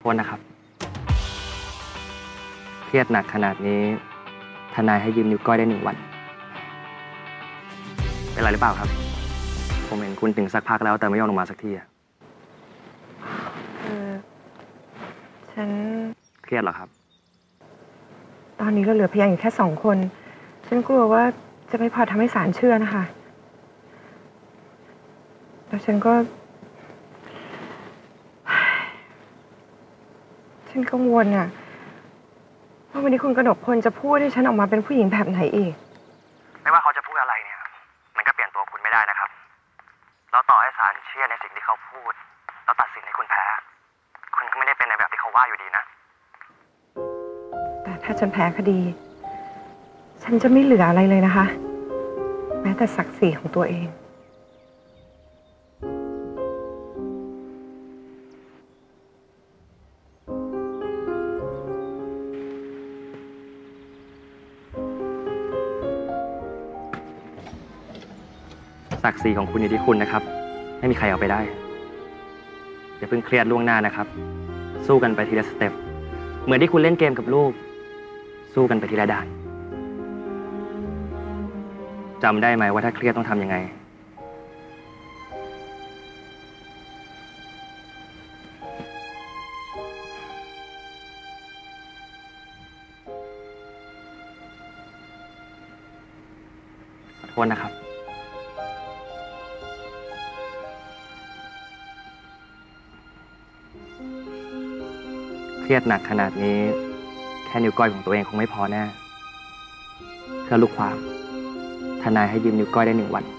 ษนะครับเครียดหนักขนาดนี้ทนายให้ยืมนิ้วก้อยได้1 วันเป็นไรหรือเปล่าครับผมเห็นคุณถึงสักพักแล้วแต่ไม่ยอมลงมาสักทีอะฉันเครียดเหรอครับตอนนี้เราเหลือพยานอยู่แค่2 คนฉันกลัวว่าจะไม่พอทำให้ศาลเชื่อนะคะแล้วฉันกังวลอะว่าวันนี้คุณกนกพลจะพูดให้ฉันออกมาเป็นผู้หญิงแบบไหนอีกไม่ว่าเขาจะพูดอะไรเนี่ยมันก็เปลี่ยนตัวคุณไม่ได้นะครับแล้วต่อให้ศาลเชื่อในสิ่งที่เขาพูดแล้วตัดสินให้คุณแพ้คุณก็ไม่ได้เป็นในแบบที่เขาว่าอยู่ดีนะแต่ถ้าฉันแพ้คดีฉันจะไม่เหลืออะไรเลยนะคะแม้แต่ศักดิ์ศรีของตัวเองศักดิ์ศรีของคุณอยู่ที่คุณนะครับไม่มีใครเอาไปได้อย่าเพิ่งเครียดล่วงหน้านะครับสู้กันไปทีละสเต็ปเหมือนที่คุณเล่นเกมกับลูกสู้กันไปทีละด่านจำได้ไหมว่าถ้าเครียดต้องทำยังไงขอโทษนะครับเครียดหนักขนาดนี้แค่นิ้วก้อยของตัวเองคงไม่พอแน่เพื่อลูกความทนายให้ยืมนิ้วก้อยได้1 วัน